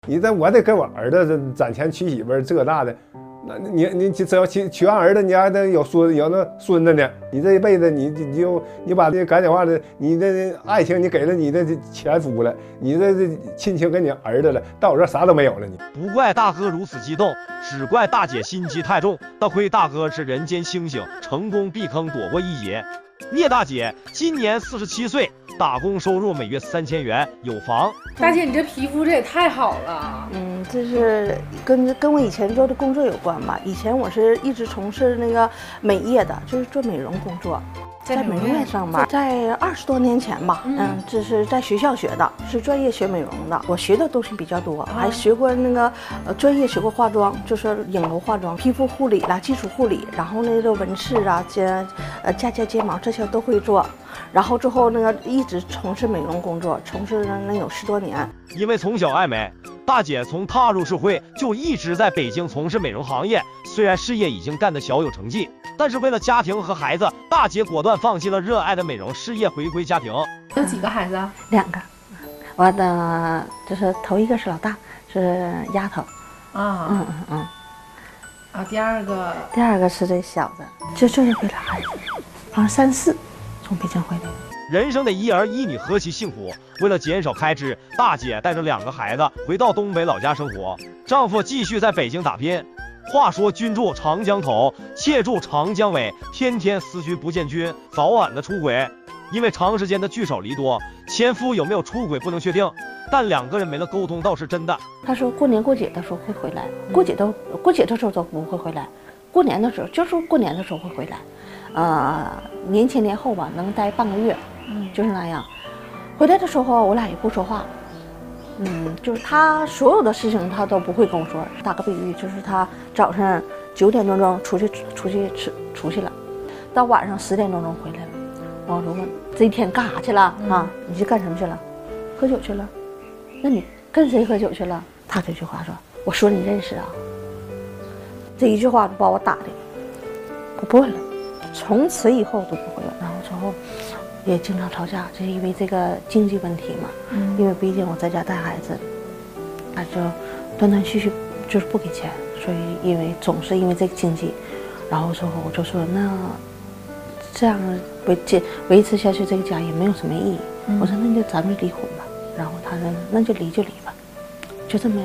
我得给我儿子攒钱娶媳妇儿这那的，那你只要娶完儿子，你还得有那孙子呢。你这一辈子你把这赶紧话的，你的爱情你给了你的前夫了，你这亲情给你儿子了，到我这啥都没有了你。 不怪大哥如此激动，只怪大姐心机太重。多亏大哥是人间星星，成功避坑躲过一劫。聂大姐今年47岁，打工收入每月3000元，有房。 大姐，你这皮肤这也太好了。 这是跟我以前做的工作有关吧。以前我是一直从事那个美业的，就是做美容工作，在美容院上班。在20多年前吧，这是在学校学的，是专业学美容的。我学的东西比较多，还学过那个专业学过化妆，就是影楼化妆、皮肤护理啦、基础护理，然后那个纹饰啊、架睫毛这些都会做。然后之后那个一直从事美容工作，从事了能有10多年。 因为从小爱美，大姐从踏入社会就一直在北京从事美容行业。虽然事业已经干得小有成绩，但是为了家庭和孩子，大姐果断放弃了热爱的美容事业，回归家庭。 有几个孩子 ？2个。我的就是头一个是老大，是丫头。 第二个是这小的，就是为了孩子，好像3、4。从北京回来， 人生得一儿一女何其幸福。为了减少开支，大姐带着2个孩子回到东北老家生活，丈夫继续在北京打拼。话说君住长江头，妾住长江尾，天天思君不见君，早晚的出轨。因为长时间的聚少离多，前夫有没有出轨不能确定，但2个人没了沟通倒是真的。 他说过年过节的时候会回来，过节的时候都不会回来，过年的时候就是过年的时候会回来。年前年后吧，能待半个月，就是那样。回来的时候，我俩也不说话，就是他所有的事情他都不会跟我说。打个比喻，就是他早上9点多钟出去了，到晚上10点多钟回来了。我就问这一天干啥去了啊？你去干什么去了？喝酒去了。那你跟谁喝酒去了？他这句话说：“我说你认识啊。”这一句话就把我打的，我不问了。从此以后都不会了，然后之后也经常吵架，就是因为这个经济问题嘛。因为毕竟我在家带孩子，他就断断续续就是不给钱，所以总是因为这个经济，然后之后我就说那这样维持下去这个家也没有什么意义。我说那就咱们离婚吧，然后他说那就离就离吧，就这么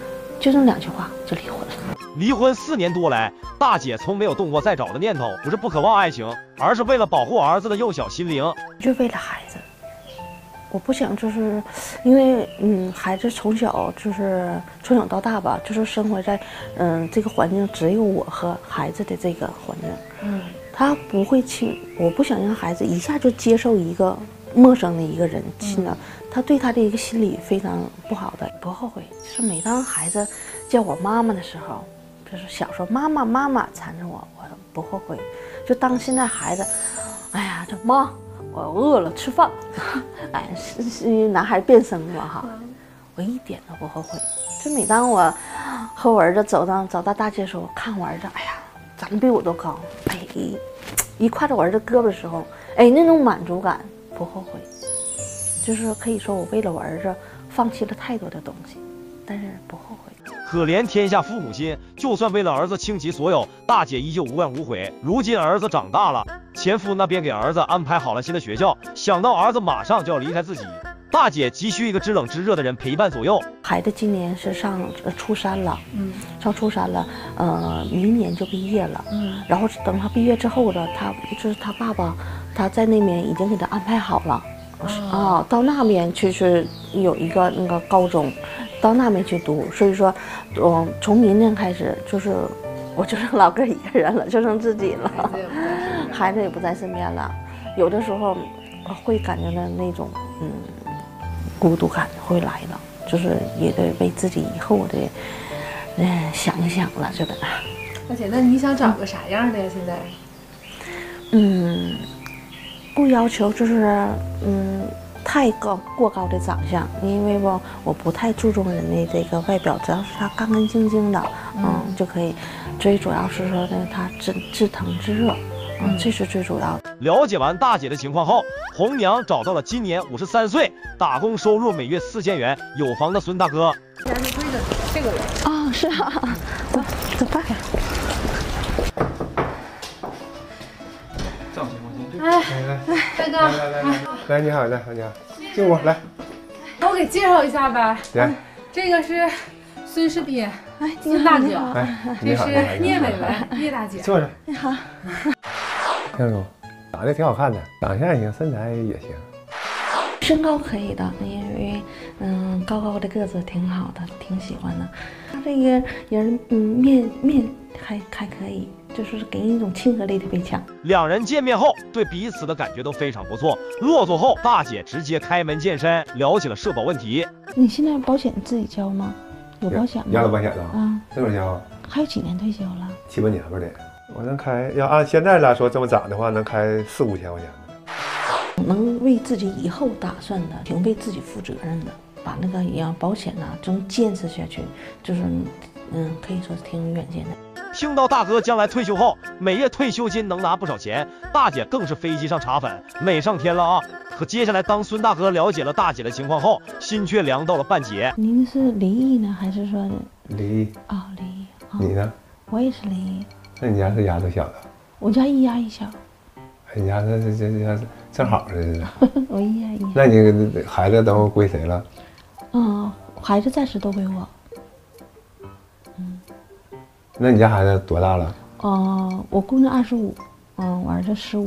2句话就离婚了。 离婚4年多来，大姐从没有动过再找的念头，不是不渴望爱情，而是为了保护儿子的幼小心灵， 就为了孩子。我不想就是因为孩子从小到大吧，就是生活在这个环境只有我和孩子的这个环境，他不会我不想让孩子一下就接受一个陌生的一个人亲的，他对他的一个心理非常不好的。不后悔，就是每当孩子叫我妈妈的时候，就是小时候妈妈妈妈缠着我不后悔。就当现在孩子，哎呀，这妈我饿了吃饭，哎，是男孩变声了哈，我一点都不后悔。就每当我和我儿子走到大街的时候，看我儿子，哎呀，长得比我都高，哎，一挎着我儿子胳膊的时候，哎，那种满足感不后悔。就是可以说我为了我儿子放弃了太多的东西，但是不后悔。 可怜天下父母心，就算为了儿子倾其所有，大姐依旧无怨无悔。如今儿子长大了，前夫那边给儿子安排好了新的学校，想到儿子马上就要离开自己，大姐急需一个知冷知热的人陪伴左右。 孩子今年是上初3了，上初3了，明年就毕业了，然后等他毕业之后呢，他爸爸他在那边已经给他安排好了。到那边去有一个那个高中，到那边去读。所以说，从明年开始，我就剩老哥一个人了，就剩自己了，孩子也不在身边了。有的时候会感觉到那种孤独感会来了，就是也得为自己以后的想一想了，这个。 大姐，那你想找个啥样的呀？现在？ 不要求就是太过高的长相，因为我不太注重人的这个外表，只要是他干干净净的，就可以。最主要是说呢，他知疼知热，这是最主要的。 了解完大姐的情况后，红娘找到了今年53岁、打工收入每月4000元、有房的孙大哥。 家是跪着这个人啊，是啊，走吧。 哎，大哥， 来，你好，来，你好，进屋来。 我给介绍一下呗。 来， 这个是孙世斌， 哎， 孙大姐， 哎， 这是聂伟伟，聂大姐。 坐着。 你好。 听叔，长得挺好看的，长相也行，身材也行。 身高可以的，因为高高的个子挺好的，挺喜欢的。他这个人面还可以，就是给人一种亲和力特别强。 两人见面后，对彼此的感觉都非常不错。落座后，大姐直接开门见山聊起了社保问题。 你现在保险自己交吗？有保险吗？ 养老保险了啊， 这么交啊？ 还有几年退休了 ？7、8年吧得。我能开，要按现在来说这么涨的话，能开4、5千块钱的。 能为自己以后打算的，挺为自己负责任的，把那个养保险呢，真坚持下去，就是可以说是挺有远见的。 听到大哥将来退休后，每月退休金能拿不少钱，大姐更是飞机上茶粉，美上天了啊！可接下来，当孙大哥了解了大姐的情况后，心却凉到了半截。 您是离异呢，还是说离异？ 啊，离异。 你呢？ 我也是离异。 那你家是丫头小的？ 我家一丫一小。 你家这正好似的。 我一丫一小。 那你孩子都归谁了？ 孩子暂时都归我。 那你家孩子多大了？ 我姑娘25，我儿子15。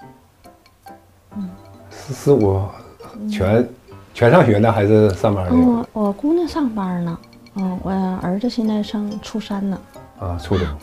15，全上学呢，还是上班呢？ 我姑娘上班呢，我儿子现在上初3呢。 啊，初中。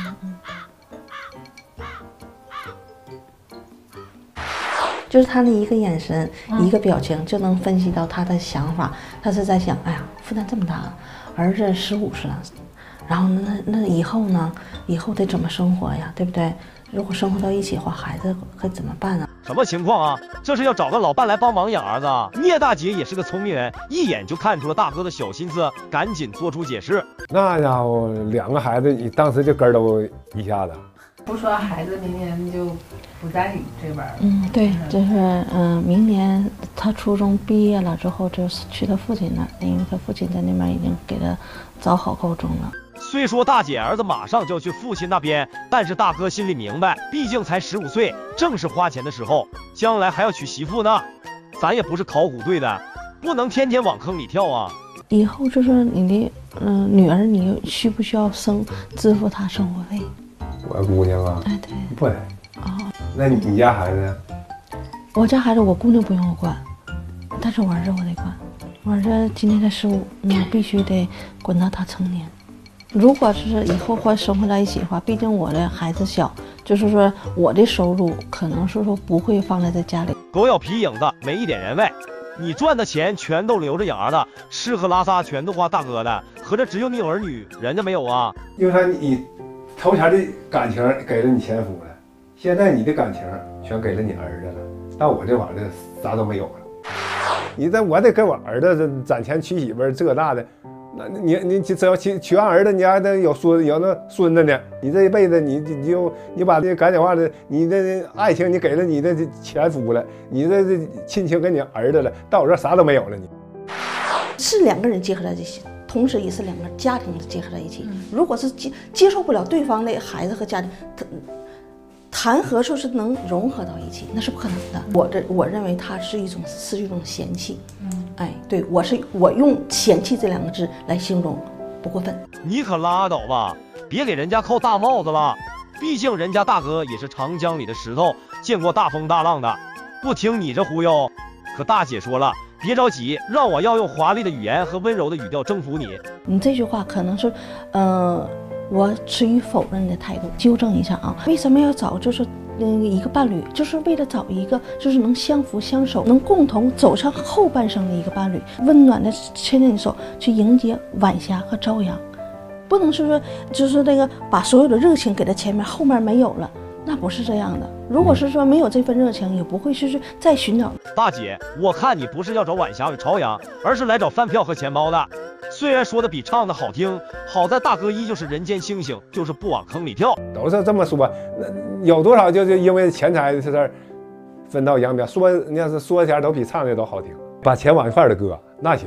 就是他的一个眼神，一个表情，就能分析到他的想法。他是在想，哎呀，负担这么大，儿子15了，然后那以后呢？以后得怎么生活呀？对不对？如果生活到一起的话，孩子可怎么办啊？ 什么情况啊？这是要找个老伴来帮忙养儿子啊？聂大姐也是个聪明人，一眼就看出了大哥的小心思，赶紧做出解释。 那家伙2个孩子，你当时就根儿都一下子。 不说孩子明年就不在你这边了。 对，就是明年他初中毕业了之后，就是去他父亲那儿，因为他父亲在那边已经给他找好高中了。 虽说大姐儿子马上就要去父亲那边，但是大哥心里明白，毕竟才15岁，正是花钱的时候，将来还要娶媳妇呢。咱也不是考古队的，不能天天往坑里跳啊。 以后就说你的女儿，你需不需要支付她生活费？ 我姑娘啊， 哎，对， 不得。那你家孩子呢？ 我家孩子，我姑娘不用我管，但是我儿子我得管。我儿子今年才15，必须得管到他成年。如果是以后或生活在一起的话，毕竟我的孩子小，就是说我的收入可能是说不会放在这家里。 狗咬皮影子，没一点人味。你赚的钱全都留着养儿的，吃喝拉撒全都花大哥的，合着只有你有儿女，人家没有啊？ 因为你头前的感情给了你前夫了，现在你的感情全给了你儿子了，到我这玩意儿啥都没有了。我得跟我儿子攒钱娶媳妇儿这那的，那你只要娶完儿子，你还得有那孙子呢。你这一辈子你把这赶紧话的，你的爱情你给了你的前夫了，你这亲情给你儿子了，到我这啥都没有了。你是2个人结合在一起，同时也是2个家庭结合在一起。如果是接受不了对方的孩子和家庭，谈何说是能融合到一起，那是不可能的。我认为它是一种嫌弃。哎，对，我用嫌弃这2个字来形容，不过分。 你可拉倒吧，别给人家扣大帽子了。毕竟人家大哥也是长江里的石头，见过大风大浪的，不听你这忽悠。可大姐说了，别着急，让我要用华丽的语言和温柔的语调征服你。 你这句话可能是，我持于否认的态度。纠正一下啊，为什么要找就是一个伴侣，就是为了找一个就是能相扶相守，能共同走上后半生的一个伴侣，温暖的牵着你手去迎接晚霞和朝阳。不能是说就是那个把所有的热情给到前面，后面没有了，那不是这样的。如果是说没有这份热情，也不会是再寻找。 大姐，我看你不是要找晚霞与朝阳，而是来找饭票和钱包的。虽然说的比唱的好听，好在大哥依旧是人间星星，就是不往坑里跳。 都是这么说，那有多少就是因为钱财的事儿分道扬镳。你要是说起来都比唱的都好听，把钱往一块儿的搁那行，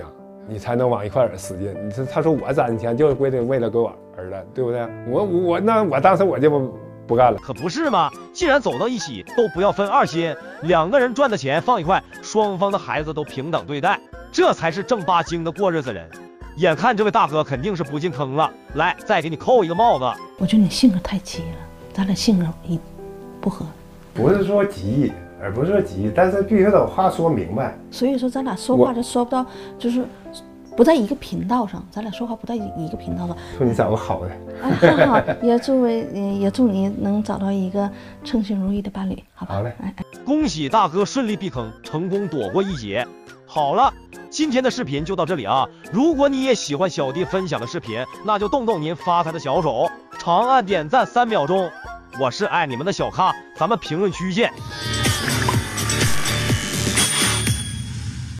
你才能往一块儿使劲。你说他说我攒钱就是为了给我儿子，对不对？我当时我就不干了。 可不是嘛，既然走到一起，都不要分二心，2个人赚的钱放一块，双方的孩子都平等对待，这才是正八经的过日子人。眼看这位大哥肯定是不进坑了，来再给你扣一个帽子。 我觉得你性格太急了，咱俩性格不合。 不是说急，而不是说急，但是必须得话说明白。 所以说咱俩说话就说不到，就是不在一个频道上，咱俩说话不在一个频道上。 说你找个好的， 好，也祝你能找到一个称心如意的伴侣，好吧？ 好嘞， 恭喜大哥顺利避坑，成功躲过一劫。好了，今天的视频就到这里啊！如果你也喜欢小弟分享的视频，那就动动您发财的小手，长按点赞3秒钟。我是爱你们的小咖，咱们评论区见。